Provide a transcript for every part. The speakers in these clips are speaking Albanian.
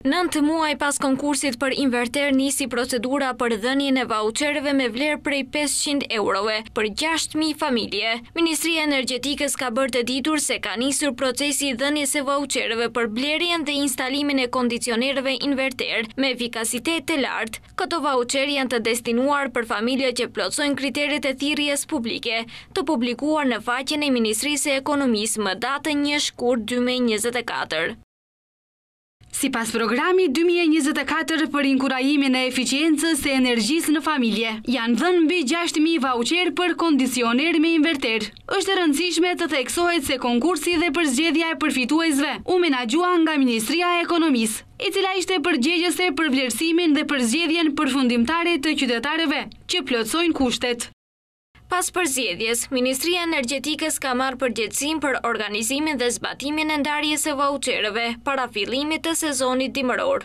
9 muaj pas konkursit për inverter nisi procedura për dhënien e vauchereve me vlerë prej 500 euroje për 6.000 familje. Ministria e Energjetikës ka bërë të ditur se ka nisur procesi i dhënies së vauchereve për blerjen dhe instalimin e kondicionerëve inverter me efikasitet të lartë. Këto vaucher janë të destinuar për familje që plotësojnë kriteret e thirrjes publike, të publikuar në faqen e Ministrisë së Ekonomisë më datën 1 shkurt 2024. Sipas programit 2024 për inkurajimin e eficiencës së energjisë në familje, janë dhënë mbi 6.000 vaucher për kondicioner me inverter. Është e rëndësishme të theksohet se konkursi dhe përzgjedhja e përfituesve u menaxhua nga Ministria e Ekonomisë, e cila ishte përgjegjëse për vlerësimin dhe përzgjedhjen përfundimtare të qytetarëve që plotësojnë kushtet. Pas përzgjedhjes, Ministria e Energjetikës ka marrë përgjegjësinë për organizimin dhe zbatimin e ndarjes së vauchereve para fillimit të sezonit dimëror.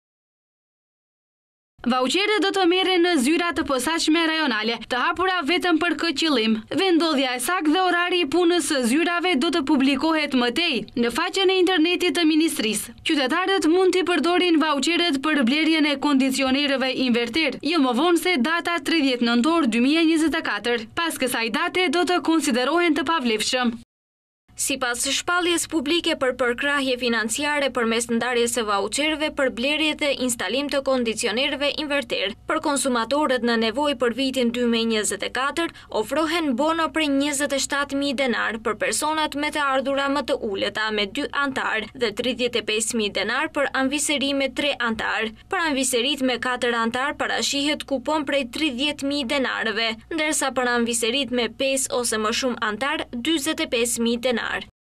Vaucherët do të merren në zyra të posaçme rajonale, të hapura vetëm për këtë qëllim. Vendodhja e saktë dhe orari i punës së zyrave do të publikohet më tej në faqen e internetit të Ministrisë. Qytetarët mund t'i përdorin vaucherët për blerjen e kondicionerëve inverter, jo më vonë se data 30 nëntor 2024. Pas kësaj date do të konsiderohen të pavlefshëm. Sipas shpalljes publike për përkrahje financiare përmes ndarjes së vaucherëve për blerje dhe instalim të kondicionerëve inverter, për konsumatorët në nevojë për vitin 2024 ofrohen bono prej 27.000 denar për personat me të ardhura më të ulëta me 2 antar dhe 35.000 denar për anvisëri me 3 antar. Për anvisërit me 4 antar parashihet kupon prej 30.000 denarëve, ndërsa për anvisërit me 5 ose më shumë antar 45.000 denar.